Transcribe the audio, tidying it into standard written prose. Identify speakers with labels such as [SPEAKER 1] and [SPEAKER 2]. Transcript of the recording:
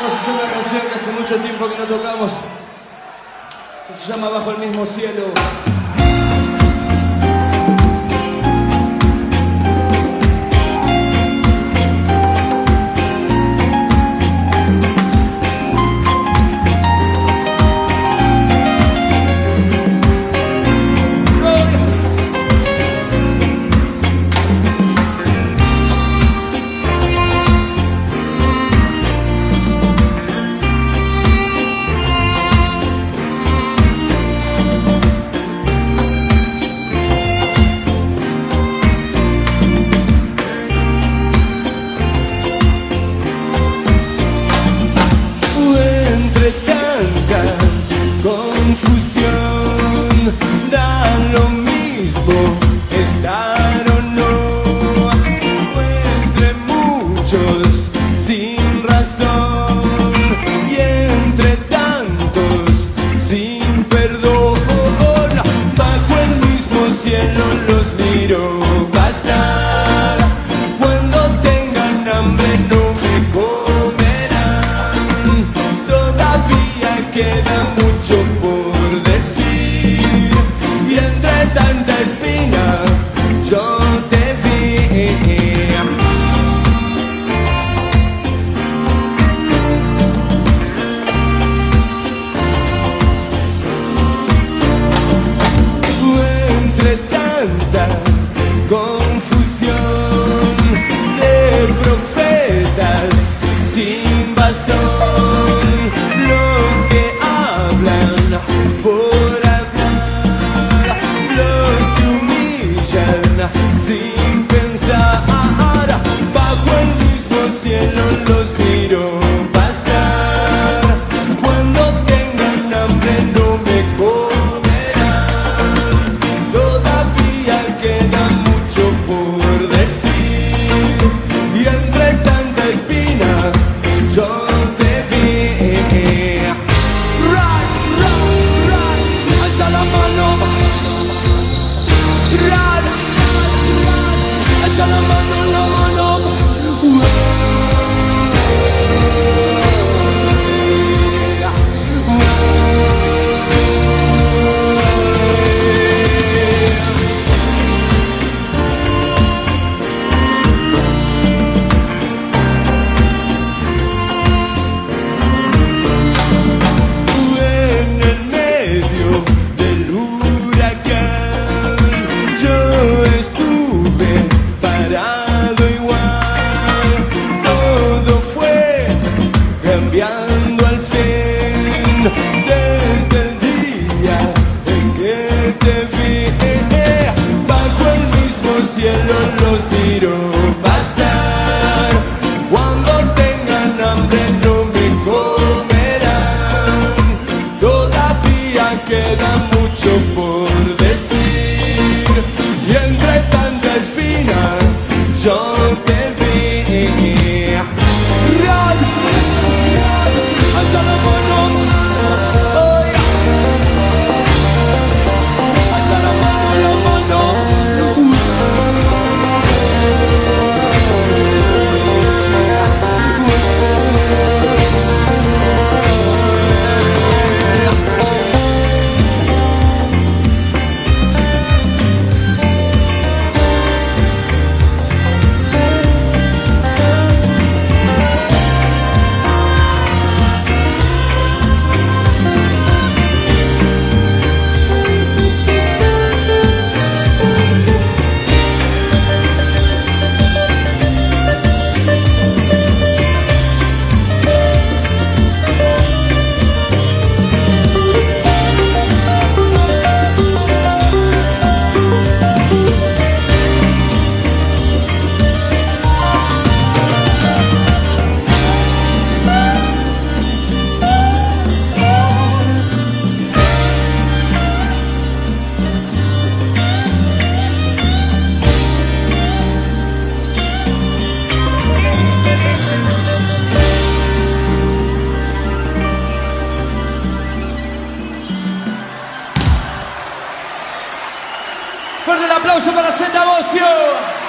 [SPEAKER 1] Vamos a hacer una canción que hace mucho tiempo que no tocamos, que se llama Bajo el mismo cielo.
[SPEAKER 2] Confusión, da lo mismo estar o no, o entre muchos sin razón y entre tantos sin perdón. Bajo el mismo cielo los miro pasar, cuando tengan hambre no me comerán, todavía queda mucho por decir, y entre tanta espina yo te vi. Entre tanta confusión de profetas sin bastón, los que hablan por hablar, los que humillan sin pensar. Bajo el mismo cielo los miro pasar, cuando tengan hambre no me comerán, todavía queda mucho por decir, y entre tanta espina yo te vi. Alza la mano, alza la mano, la mano. En el medio del huracán yo estuve parado igual, todo fue cambiando al fin, desde el día en que te vi. Bajo el mismo cielo los miro pasar, cuando tengan hambre no me comerán, todavía queda mucho por decir, y entre tanta espina yo te vi. Alza la mano, alza la mano, la mano.
[SPEAKER 1] Fuerte el aplauso para Zeta Bosio.